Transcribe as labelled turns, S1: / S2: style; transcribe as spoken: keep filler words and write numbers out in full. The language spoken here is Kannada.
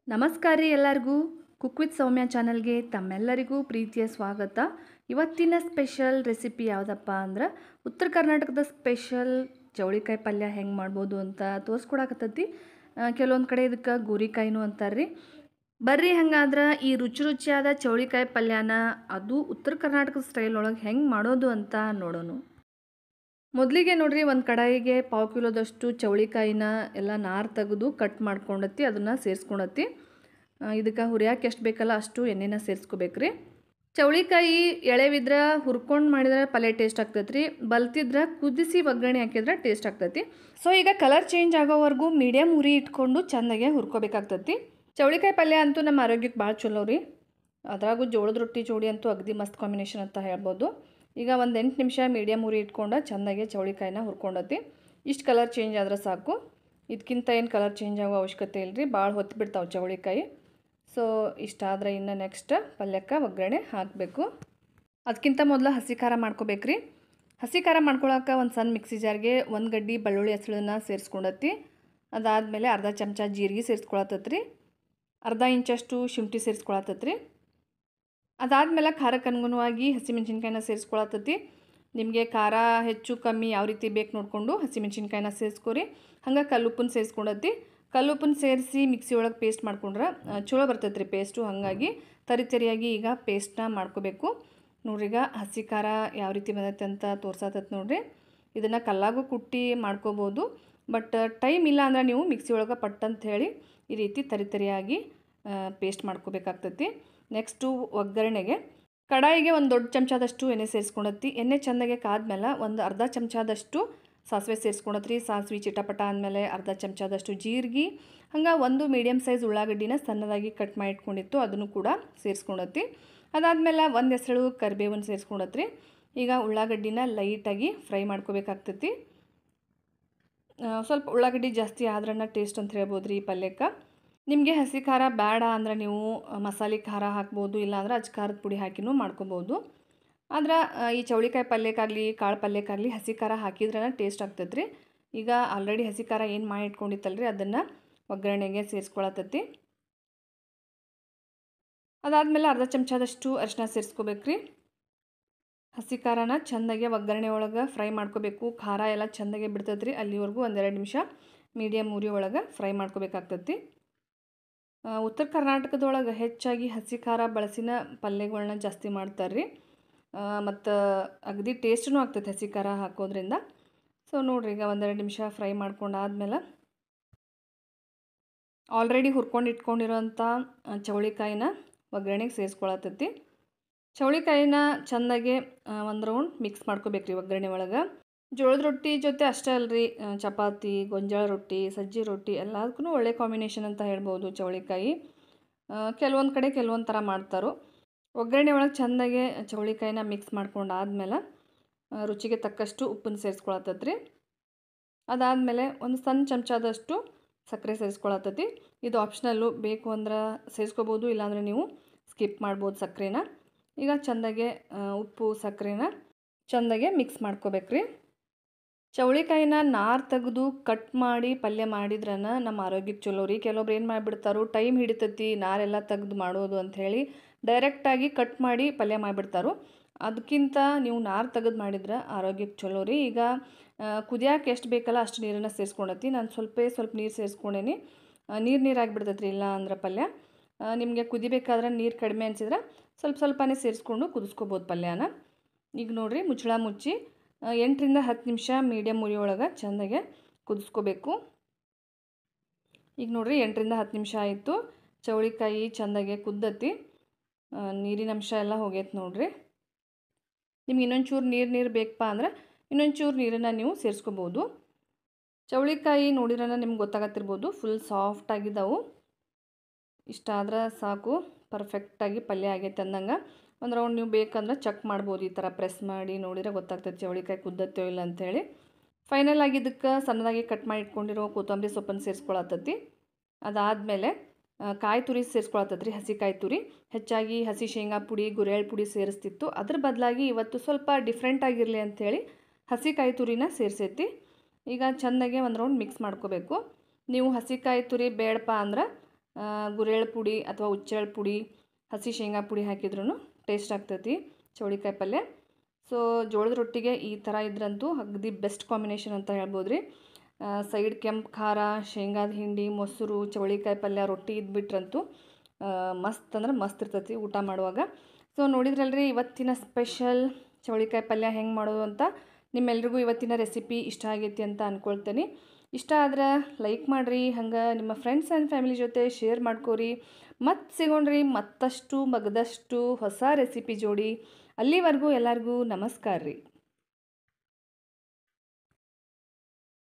S1: ನಮಸ್ಕಾರ ರೀ ಎಲ್ಲರಿಗೂ ಕುಕ್ ವಿತ್ ಸೌಮ್ಯ ಚಾನಲ್ಗೆ ತಮ್ಮೆಲ್ಲರಿಗೂ ಪ್ರೀತಿಯ ಸ್ವಾಗತ. ಇವತ್ತಿನ ಸ್ಪೆಷಲ್ ರೆಸಿಪಿ ಯಾವುದಪ್ಪ ಅಂದ್ರೆ ಉತ್ತರ ಕರ್ನಾಟಕದ ಸ್ಪೆಷಲ್ ಚೌಳಿಕಾಯಿ ಪಲ್ಯ ಹೆಂಗೆ ಮಾಡ್ಬೋದು ಅಂತ ತೋರಿಸ್ಕೊಡಕತ್ತೈತಿ. ಕೆಲವೊಂದು ಕಡೆ ಇದಕ್ಕೆ ಗೋರಿಕಾಯಿನೂ ಅಂತಾರ್ರಿ. ಬರ್ರಿ ಹಂಗಾದ್ರೆ ಈ ರುಚಿ ರುಚಿಯಾದ ಚೌಳಿಕಾಯಿ ಪಲ್ಯನ ಅದು ಉತ್ತರ ಕರ್ನಾಟಕದ ಸ್ಟೈಲ್ ಒಳಗೆ ಹೆಂಗೆ ಮಾಡೋದು ಅಂತ ನೋಡೋಣ. ಮೊದಲಿಗೆ ನೋಡ್ರಿ, ಒಂದು ಕಡಾಯಿಗೆ ಪಾವು ಕಿಲೋದಷ್ಟು ಚೌಳಿಕಾಯಿನ ಎಲ್ಲ ನಾರು ತೆಗೆದು ಕಟ್ ಮಾಡ್ಕೊಂಡತ್ತಿ ಅದನ್ನು ಸೇರಿಸ್ಕೊಂಡತ್ತಿ. ಇದಕ್ಕೆ ಹುರಿಯಾಕೆ ಎಷ್ಟು ಬೇಕಲ್ಲ ಅಷ್ಟು ಎಣ್ಣೆನ ಸೇರಿಸ್ಕೋಬೇಕ್ರಿ. ಚೌಳಿಕಾಯಿ ಎಳೆವಿದ್ರೆ ಹುರ್ಕೊಂಡು ಮಾಡಿದ್ರೆ ಪಲ್ಯ ಟೇಸ್ಟ್ ಆಗ್ತೈತೆ ರೀ, ಬಲ್ತಿದ್ರೆ ಕುದಿಸಿ ಒಗ್ಗರಣೆ ಹಾಕಿದ್ರೆ ಟೇಸ್ಟ್ ಆಗ್ತೈತಿ. ಸೊ ಈಗ ಕಲರ್ ಚೇಂಜ್ ಆಗೋವರೆಗೂ ಮೀಡಿಯಮ್ ಉರಿ ಇಟ್ಕೊಂಡು ಚೆಂದಾಗೆ ಹುರ್ಕೋಬೇಕಾಗ್ತೈತಿ. ಚೌಳಿಕಾಯಿ ಪಲ್ಯ ಅಂತೂ ನಮ್ಮ ಆರೋಗ್ಯಕ್ಕೆ ಭಾಳ ಚಲೋ ರೀ. ಅದ್ರಾಗೂ ಜೋಳದ ರೊಟ್ಟಿ ಜೋಡಿ ಅಂತೂ ಅಗದಿ ಮಸ್ತ್ ಕಾಂಬಿನೇಷನ್ ಅಂತ ಹೇಳ್ಬೋದು. ಈಗ ಒಂದು ಎಂಟು ನಿಮಿಷ ಮೀಡಿಯಮ್ ಉರಿ ಇಟ್ಕೊಂಡು ಚೆಂದಾಗೆ ಚೌಳಿಕಾಯಿನ ಹುರ್ಕೊಂಡತಿ. ಇಷ್ಟು ಕಲರ್ ಚೇಂಜ್ ಆದ್ರೆ ಸಾಕು, ಇದಕ್ಕಿಂತ ಏನು ಕಲರ್ ಚೇಂಜ್ ಆಗೋ ಅವಶ್ಯಕತೆ ಇಲ್ಲ ರೀ. ಭಾಳ ಹೊತ್ತು ಬಿಡ್ತಾವೆ ಚೌಳಿಕಾಯಿ. ಸೊ ಇಷ್ಟಾದರೆ ಇನ್ನು ನೆಕ್ಸ್ಟ್ ಪಲ್ಯಕ್ಕೆ ಒಗ್ಗರಣೆ ಹಾಕಬೇಕು. ಅದಕ್ಕಿಂತ ಮೊದಲು ಹಸಿ ಖಾರ ಮಾಡ್ಕೋಬೇಕ್ರಿ. ಹಸಿ ಖಾರ ಮಾಡ್ಕೊಳಕ್ಕೆ ಒಂದು ಸಣ್ಣ ಮಿಕ್ಸಿ ಜಾರ್ಗೆ ಒಂದು ಗಡ್ಡಿ ಬೆಳ್ಳುಳ್ಳಿ ಹೆಸಳನ್ನ ಸೇರಿಸ್ಕೊಂಡತಿ. ಅದಾದಮೇಲೆ ಅರ್ಧ ಚಮಚ ಜೀರಿಗೆ ಸೇರಿಸ್ಕೊಳತ್ತತ್ರಿ. ಅರ್ಧ ಇಂಚಷ್ಟು ಶುಂಠಿ ಸೇರಿಸ್ಕೊಳತ್ತತ್ರಿ. ಅದಾದಮೇಲೆ ಖಾರಕ್ಕೆ ಅನುಗುಣವಾಗಿ ಹಸಿಮೆಣ್ಸಿನ್ಕಾಯಿನ ಸೇರಿಸ್ಕೊಳತ್ತತಿ. ನಿಮಗೆ ಖಾರ ಹೆಚ್ಚು ಕಮ್ಮಿ ಯಾವ ರೀತಿ ಬೇಕು ನೋಡಿಕೊಂಡು ಹಸಿಮೆಣ್ಸಿನ್ಕಾಯಿನ ಸೇರಿಸ್ಕೊರಿ. ಹಂಗೆ ಕಲ್ಲುಪ್ಪನ್ನು ಸೇರಿಸ್ಕೊಂಡತಿ. ಕಲ್ಲುಪ್ಪನ್ನು ಸೇರಿಸಿ ಮಿಕ್ಸಿ ಒಳಗೆ ಪೇಸ್ಟ್ ಮಾಡ್ಕೊಂಡ್ರೆ ಚಲೋ ಬರ್ತೈತೆ ರೀ ಪೇಸ್ಟು. ಹಾಗಾಗಿ ತರಿ ತರಿಯಾಗಿ ಈಗ ಪೇಸ್ಟನ್ನ ಮಾಡ್ಕೋಬೇಕು. ನೋಡ್ರಿ, ಈಗ ಹಸಿ ಖಾರ ಯಾವ ರೀತಿ ಬಂದೈತೆ ಅಂತ ತೋರ್ಸತ್ತೈತೆ ನೋಡ್ರಿ. ಇದನ್ನು ಕಲ್ಲಾಗೂ ಕುಟ್ಟಿ ಮಾಡ್ಕೋಬೋದು, ಬಟ್ ಟೈಮ್ ಇಲ್ಲ ಅಂದ್ರೆ ನೀವು ಮಿಕ್ಸಿ ಒಳಗೆ ಪಟ್ ಅಂತ ಹೇಳಿ ಈ ರೀತಿ ತರಿ ತರಿಯಾಗಿ ಪೇಸ್ಟ್ ಮಾಡ್ಕೋಬೇಕಾಗ್ತೈತಿ. ನೆಕ್ಸ್ಟು ಒಗ್ಗರಣೆಗೆ ಕಡಾಯಿಗೆ ಒಂದು ದೊಡ್ಡ ಚಮಚದಷ್ಟು ಎಣ್ಣೆ ಸೇರಿಸ್ಕೊಂಡತ್ತಿ. ಎಣ್ಣೆ ಚೆಂದಾಗೆ ಕಾದ್ಮೇಲೆ ಒಂದು ಅರ್ಧ ಚಮಚದಷ್ಟು ಸಾಸಿವೆ ಸೇರಿಸ್ಕೊಂಡತ್ರಿ. ಸಾಸಿವೆ ಚಿಟಪಟ ಆದಮೇಲೆ ಅರ್ಧ ಚಮಚದಷ್ಟು ಜೀರಿಗೆ, ಹಂಗೆ ಒಂದು ಮೀಡಿಯಮ್ ಸೈಜ್ ಉಳ್ಳಾಗಡ್ಡಿನ ಸಣ್ಣದಾಗಿ ಕಟ್ ಮಾಡಿ ಇಟ್ಕೊಂಡಿತ್ತು ಅದನ್ನು ಕೂಡ ಸೇರಿಸ್ಕೊಂಡತ್ತಿ. ಅದಾದಮೇಲೆ ಒಂದು ಹೆಸರು ಕರಿಬೇವನ್ನು ಸೇರಿಸ್ಕೊಂಡತ್ರಿ. ಈಗ ಉಳ್ಳಾಗಡ್ಡಿನ ಲೈಟಾಗಿ ಫ್ರೈ ಮಾಡ್ಕೋಬೇಕಾಗ್ತೈತಿ. ಸ್ವಲ್ಪ ಉಳ್ಳಾಗಡ್ಡಿ ಜಾಸ್ತಿ ಆದ್ರನ್ನ ಟೇಸ್ಟ್ ಅಂತ ಹೇಳ್ಬೋದು ರೀ ಈ ಪಲ್ಯಕ್ಕೆ. ನಿಮಗೆ ಹಸಿ ಖಾರ ಬೇಡ ಅಂದ್ರೆ ನೀವು ಮಸಾಲೆ ಖಾರ ಹಾಕ್ಬೋದು, ಇಲ್ಲಾಂದ್ರೆ ಅಚ್ಚ ಖಾರದ ಪುಡಿ ಹಾಕಿನೂ ಮಾಡ್ಕೋಬೋದು. ಆದ್ರೆ ಈ ಚೌಳಿಕಾಯಿ ಪಲ್ಯಕ್ಕಾಗಲಿ ಕಾಳು ಪಲ್ಯಕ್ಕಾಗಲಿ ಹಸಿ ಖಾರ ಹಾಕಿದ್ರೇ ಟೇಸ್ಟ್ ಆಗ್ತೈತೆ ರೀ. ಈಗ ಆಲ್ರೆಡಿ ಹಸಿ ಖಾರ ಏನು ಮಾಡಿ ಇಟ್ಕೊಂಡಿತ್ತಲ್ರಿ ಅದನ್ನು ಒಗ್ಗರಣೆಗೆ ಸೇರಿಸ್ಕೊಳತ್ತೈತಿ. ಅದಾದಮೇಲೆ ಅರ್ಧ ಚಮಚದಷ್ಟು ಅರಿಶಿನ ಸೇರಿಸ್ಕೋಬೇಕ್ರಿ. ಹಸಿ ಖಾರನ ಚೆಂದಾಗೆ ಒಗ್ಗರಣೆ ಒಳಗೆ ಫ್ರೈ ಮಾಡ್ಕೋಬೇಕು. ಖಾರ ಎಲ್ಲ ಚೆಂದಾಗೆ ಬಿಡ್ತೈತೆ ರೀ. ಅಲ್ಲಿವರೆಗೂ ಒಂದೆರಡು ನಿಮಿಷ ಮೀಡಿಯಮ್ ಉರಿ ಒಳಗೆ ಫ್ರೈ ಮಾಡ್ಕೋಬೇಕಾಗ್ತೈತಿ. ಉತ್ತರ ಕರ್ನಾಟಕದೊಳಗೆ ಹೆಚ್ಚಾಗಿ ಹಸಿ ಖಾರ ಬಳಸಿನ ಪಲ್ಯಗಳನ್ನ ಜಾಸ್ತಿ ಮಾಡ್ತಾರೆ ರೀ. ಮತ್ತು ಅಗದಿ ಟೇಸ್ಟೂ ಆಗ್ತೈತೆ ಹಸಿ ಖಾರ ಹಾಕೋದ್ರಿಂದ. ಸೊ ನೋಡಿರಿ, ಈಗ ಒಂದೆರಡು ನಿಮಿಷ ಫ್ರೈ ಮಾಡ್ಕೊಂಡಾದ್ಮೇಲೆ ಆಲ್ರೆಡಿ ಹುರ್ಕೊಂಡು ಇಟ್ಕೊಂಡಿರೋಂಥ ಚೌಳಿಕಾಯಿನ ಒಗ್ಗರಣೆಗೆ ಸೇರಿಸ್ಕೊಳತ್ತೈತಿ. ಚೌಳಿಕಾಯಿನ ಚೆಂದಾಗೆ ಒಂದು ರೌಂಡ್ ಮಿಕ್ಸ್ ಮಾಡ್ಕೋಬೇಕ್ರಿ ಒಗ್ಗರಣೆ ಒಳಗೆ. ಜೋಳದ ರೊಟ್ಟಿ ಜೊತೆ ಅಷ್ಟೇ ಅಲ್ರಿ, ಚಪಾತಿ, ಗೊಂಜಾಳ ರೊಟ್ಟಿ, ಸಜ್ಜಿ ರೊಟ್ಟಿ ಎಲ್ಲದಕ್ಕೂ ಒಳ್ಳೆ ಕಾಂಬಿನೇಷನ್ ಅಂತ ಹೇಳ್ಬೋದು ಚೌಳಿಕಾಯಿ. ಕೆಲವೊಂದು ಕಡೆ ಕೆಲವೊಂದು ಥರ ಮಾಡ್ತಾರೋ. ಒಗ್ಗರಣೆ ಒಳಗೆ ಚೆಂದಾಗೆ ಚೌಳಿಕಾಯಿನ ಮಿಕ್ಸ್ ಮಾಡ್ಕೊಂಡು ಆದಮೇಲೆ ರುಚಿಗೆ ತಕ್ಕಷ್ಟು ಉಪ್ಪನ್ನು ಸೇರಿಸ್ಕೊಳತ್ತೈತ್ರಿ. ಅದಾದಮೇಲೆ ಒಂದು ಸಣ್ಣ ಚಮಚದಷ್ಟು ಸಕ್ಕರೆ ಸೇರಿಸ್ಕೊಳತ್ತೈತಿ. ಇದು ಆಪ್ಷನಲ್ಲು, ಬೇಕು ಅಂದ್ರೆ ಸೇರಿಸ್ಕೋಬೋದು, ಇಲ್ಲಾಂದರೆ ನೀವು ಸ್ಕಿಪ್ ಮಾಡ್ಬೋದು ಸಕ್ಕರೆನ. ಈಗ ಚೆಂದಾಗೆ ಉಪ್ಪು ಸಕ್ಕರೆನ ಚೆಂದಾಗೆ ಮಿಕ್ಸ್ ಮಾಡ್ಕೋಬೇಕ್ರಿ. ಚೌಳಿಕಾಯಿನ ನಾರು ತೆಗೆದು ಕಟ್ ಮಾಡಿ ಪಲ್ಯ ಮಾಡಿದ್ರನ ನಮ್ಮ ಆರೋಗ್ಯಕ್ಕೆ ಚಲೋ ರೀ. ಕೆಲವೊಬ್ರು ಏನು ಮಾಡಿಬಿಡ್ತಾರೋ, ಟೈಮ್ ಹಿಡಿತೈತಿ ನಾರೆಲ್ಲ ತೆಗೆದು ಮಾಡೋದು ಅಂಥೇಳಿ ಡೈರೆಕ್ಟಾಗಿ ಕಟ್ ಮಾಡಿ ಪಲ್ಯ ಮಾಡಿಬಿಡ್ತಾರೋ. ಅದಕ್ಕಿಂತ ನೀವು ನಾರು ತೆಗೆದು ಮಾಡಿದ್ರೆ ಆರೋಗ್ಯಕ್ಕೆ ಚಲೋ ರೀ. ಈಗ ಕುದಿಯೋಕೆ ಎಷ್ಟು ಬೇಕಲ್ಲ ಅಷ್ಟು ನೀರನ್ನು ಸೇರಿಸ್ಕೊಂಡತಿ. ನಾನು ಸ್ವಲ್ಪ ಸ್ವಲ್ಪ ನೀರು ಸೇರಿಸ್ಕೊಂಡೇನಿ. ನೀರು ನೀರು ಆಗಿಬಿಡ್ತೈತೆ ರೀ ಇಲ್ಲ ಅಂದ್ರೆ ಪಲ್ಯ. ನಿಮಗೆ ಕುದಿಬೇಕಾದ್ರೆ ನೀರು ಕಡಿಮೆ ಅನಿಸಿದ್ರೆ ಸ್ವಲ್ಪ ಸ್ವಲ್ಪನೇ ಸೇರಿಸ್ಕೊಂಡು ಕುದಿಸ್ಕೋಬೋದು ಪಲ್ಯನ. ಈಗ ನೋಡಿರಿ, ಮುಚ್ಚಳ ಮುಚ್ಚಿ ಎಂಟರಿಂದ ಹತ್ತು ನಿಮಿಷ ಮೀಡಿಯಮ್ ಉರಿ ಒಳಗೆ ಚೆಂದಾಗೆ ಕುದಿಸ್ಕೋಬೇಕು. ಈಗ ನೋಡಿರಿ, ಎಂಟರಿಂದ ಹತ್ತು ನಿಮಿಷ ಆಯಿತು. ಚೌಳಿಕಾಯಿ ಚೆಂದಾಗೆ ಕುದ್ದತಿ, ನೀರಿನ ಅಂಶ ಎಲ್ಲ ಹೋಗೈತೆ ನೋಡಿರಿ. ನಿಮ್ಗೆ ಇನ್ನೊಂದು ಚೂರು ನೀರು ನೀರು ಬೇಕಪ್ಪ ಅಂದ್ರೆ ಇನ್ನೊಂದು ಚೂರು ನೀರನ್ನು ನೀವು ಸೇರಿಸ್ಕೋಬೋದು. ಚೌಳಿಕಾಯಿ ನೋಡಿರೋಣ ನಿಮ್ಗೆ ಗೊತ್ತಾಗತ್ತಿರ್ಬೋದು, ಫುಲ್ ಸಾಫ್ಟಾಗಿದ್ದಾವೆ. ಇಷ್ಟಾದ್ರೆ ಸಾಕು, ಪರ್ಫೆಕ್ಟಾಗಿ ಪಲ್ಯ ಆಗೈತೆ ಅಂದಂಗೆ. ಒಂದು ರೌಂಡ್ ನೀವು ಬೇಕಂದ್ರೆ ಚೆಕ್ ಮಾಡ್ಬೋದು, ಈ ಥರ ಪ್ರೆಸ್ ಮಾಡಿ ನೋಡಿದ್ರೆ ಗೊತ್ತಾಗ್ತೈತೆ ಚೌಳಿಕಾಯಿ ಕುದ್ದತ್ತೋ ಇಲ್ಲ ಅಂಥೇಳಿ. ಫೈನಲ್ ಆಗಿ ಇದಕ್ಕೆ ಸಣ್ಣದಾಗಿ ಕಟ್ ಮಾಡಿ ಇಟ್ಕೊಂಡಿರೋ ಕೊತ್ತಂಬರಿ ಸೊಪ್ಪನ್ನು ಸೇರಿಸ್ಕೊಳತ್ತೈತಿ. ಅದಾದಮೇಲೆ ಕಾಯಿ ತುರಿ ಸೇರಿಸ್ಕೊಳತ್ತೈತಿ ರೀ, ಹಸಿ ಕಾಯಿ ತುರಿ. ಹೆಚ್ಚಾಗಿ ಹಸಿ ಶೇಂಗಾ ಪುಡಿ, ಗುರೆಳ್ ಪುಡಿ ಸೇರಿಸ್ತಿತ್ತು. ಅದ್ರ ಬದಲಾಗಿ ಇವತ್ತು ಸ್ವಲ್ಪ ಡಿಫ್ರೆಂಟ್ ಆಗಿರಲಿ ಅಂಥೇಳಿ ಹಸಿ ಕಾಯಿ ತುರಿನ ಸೇರಿಸೈತಿ. ಈಗ ಚೆಂದಾಗೆ ಒಂದು ರೌಂಡ್ ಮಿಕ್ಸ್ ಮಾಡ್ಕೋಬೇಕು. ನೀವು ಹಸಿ ಕಾಯಿ ತುರಿ ಬೇಡಪ್ಪ ಅಂದ್ರೆ ಗುರೆಳ್ಳು ಪುಡಿ ಅಥವಾ ಹುಚ್ಚೆಳ್ಳು ಪುಡಿ ಹಸಿ ಶೇಂಗಾ ಪುಡಿ ಹಾಕಿದ್ರೂ ಟೇಸ್ಟ್ ಆಗ್ತೈತಿ ಚೌಳಿಕಾಯಿ ಪಲ್ಯ. ಸೊ ಜೋಳದ ರೊಟ್ಟಿಗೆ ಈ ಥರ ಇದ್ರಂತೂ ಅಗದಿ ಬೆಸ್ಟ್ ಕಾಂಬಿನೇಷನ್ ಅಂತ ಹೇಳ್ಬೋದು ರೀ. ಸೈಡ್ ಕೆಂಪು ಖಾರ, ಶೇಂಗಾದ ಹಿಂಡಿ, ಮೊಸರು, ಚೌಳಿಕಾಯಿ ಪಲ್ಯ, ರೊಟ್ಟಿ ಇದ್ಬಿಟ್ರಂತೂ ಮಸ್ತ್ ಅಂದ್ರೆ ಮಸ್ತ್ ಇರ್ತೈತಿ ಊಟ ಮಾಡುವಾಗ. ಸೊ ನೋಡಿದ್ರಲ್ರಿ ಇವತ್ತಿನ ಸ್ಪೆಷಲ್ ಚೌಳಿಕಾಯಿ ಪಲ್ಯ ಹೆಂಗೆ ಮಾಡೋದು ಅಂತ. ನಿಮ್ಮೆಲ್ರಿಗೂ ಇವತ್ತಿನ ರೆಸಿಪಿ ಇಷ್ಟ ಆಗೈತಿ ಅಂತ ಅಂದ್ಕೊಳ್ತೀನಿ. ಇಷ್ಟ ಆದ್ರೆ ಲೈಕ್ ಮಾಡಿರಿ, ಹಂಗೆ ನಿಮ್ಮ ಫ್ರೆಂಡ್ಸ್ ಆ್ಯಂಡ್ ಫ್ಯಾಮಿಲಿ ಜೊತೆ ಶೇರ್ ಮಾಡ್ಕೋರಿ. ಮತ್ತೆ ಸಿಗೋಣ್ರಿ ಮತ್ತಷ್ಟು ಮಗದಷ್ಟು ಹೊಸ ರೆಸಿಪಿ ಜೋಡಿ. ಅಲ್ಲಿವರೆಗೂ ಎಲ್ಲರಿಗೂ ನಮಸ್ಕಾರ ರೀ.